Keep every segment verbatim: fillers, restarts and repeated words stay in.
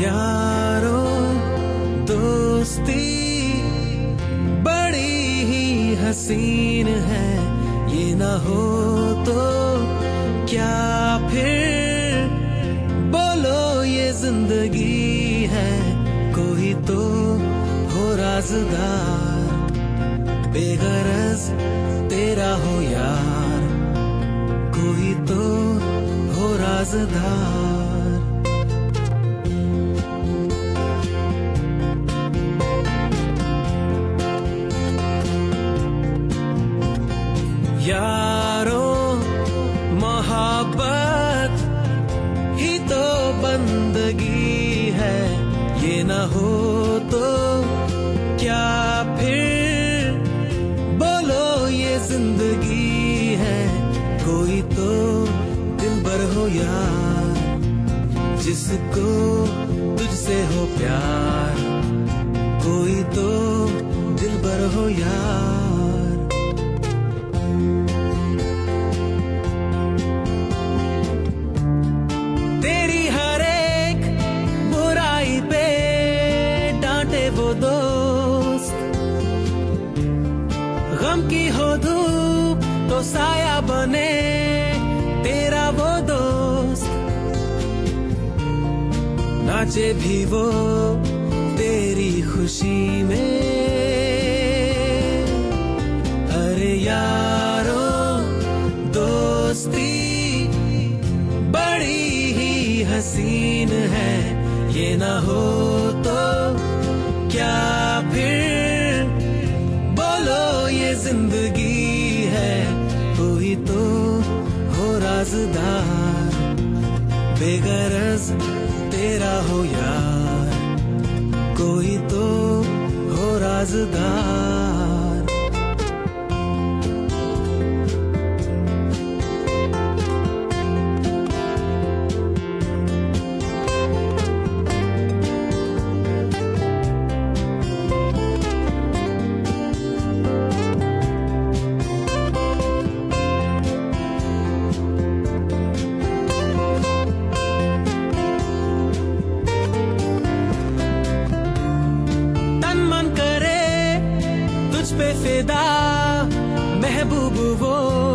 यारो दोस्ती बड़ी ही हसीन है, ये ना हो तो क्या फिर बोलो ये जिंदगी है। कोई तो हो राज़दार, बेगरज तेरा हो यार, कोई तो हो राज़दार। यारो मोहब्बत ही तो बंदगी है, ये ना हो तो क्या फिर बोलो ये जिंदगी है। कोई तो दिलबर हो यार, जिसको तुझसे हो प्यार, कोई तो दिलबर हो यार। तेरी हर एक बुराई पे डांटे वो दोस्त, गम की हो धूप तो साया बने तेरा वो दोस्त, नाचे भी वो तेरी खुशी में। अरे यारो दोस्ती बड़ी ही हसीन है, ये ना हो तो क्या फिर बोलो ये जिंदगी है। कोई तो हो राज़दार, बेगरज तेरा हो यार, कोई तो हो राज़दार। पे फिदा महबूब वो,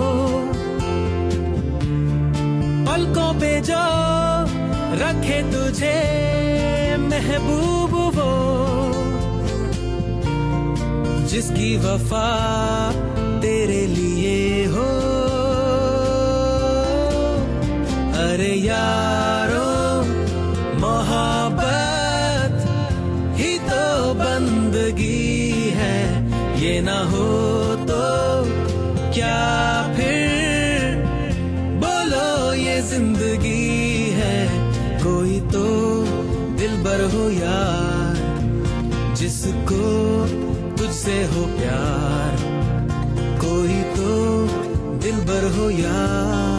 पलकों पे जो रखे तुझे महबूब वो, जिसकी वफा तेरे लिए हो। अरे यारो मोहब्बत ही तो बंदगी है, ये ना हो तो क्या फिर बोलो ये जिंदगी है। कोई तो दिलबर हो यार, जिसको तुझसे हो प्यार, कोई तो दिलबर हो यार।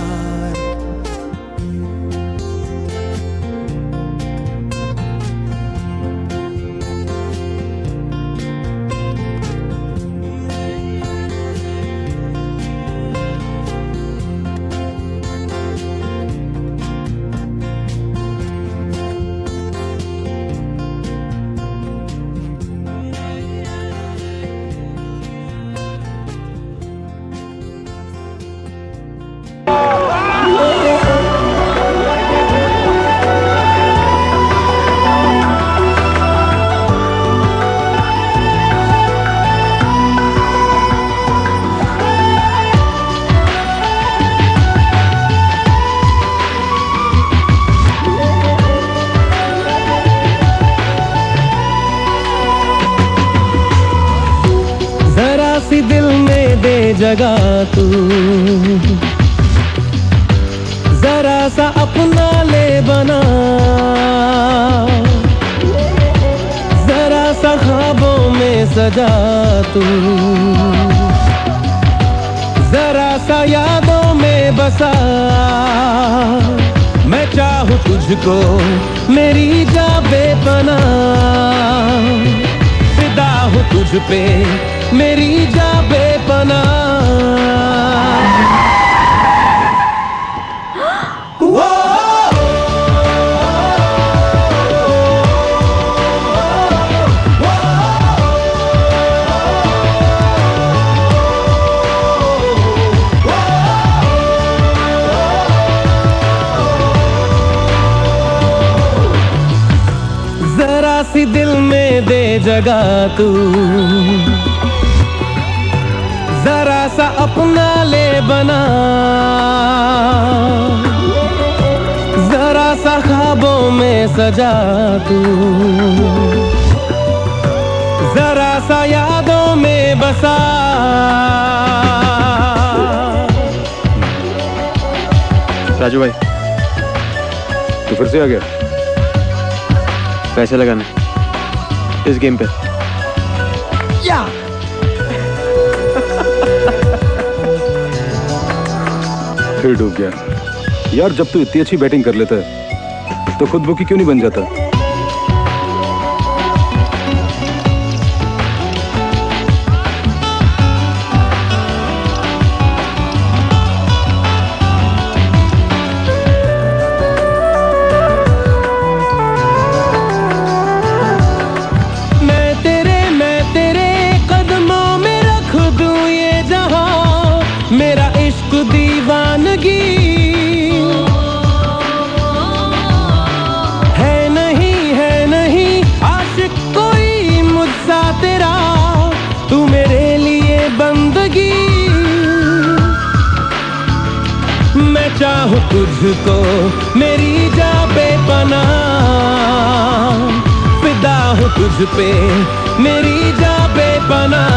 सी दिल में दे जगह तू, जरा सा अपना ले बना, जरा सा ख्वाबों में सजा तू, जरा सा यादों में बसा। मैं चाहूँ तुझको मेरी जा बेपना, फिदा हूँ तुझ पे मेरी जा बेपना। ओ, ओ, ओ, ओ, सी दिल में दे जगह तू, जरा सा अपना ले बना, जरा सा ख्वाबों में सजा तू, जरा सा यादों में बसा। राजू भाई, तू फिर से आ गया पैसे लगाने इस गेम पे? या फिर डूब गया यार। जब तू इतनी अच्छी बैटिंग कर लेता है तो खुद बुकी क्यों नहीं बन जाता? मैं तेरे मैं तेरे कदमों में रख दूं ये जहां, मेरा इश्क दीवानगी है नहीं है नहीं आशिक कोई मुझसा तेरा, तू मेरे लिए बंदगी। मैं चाहूं तुझको मेरी जा बेपनाह, फिदा हूं तुझ पे मेरी जा बेपनाह।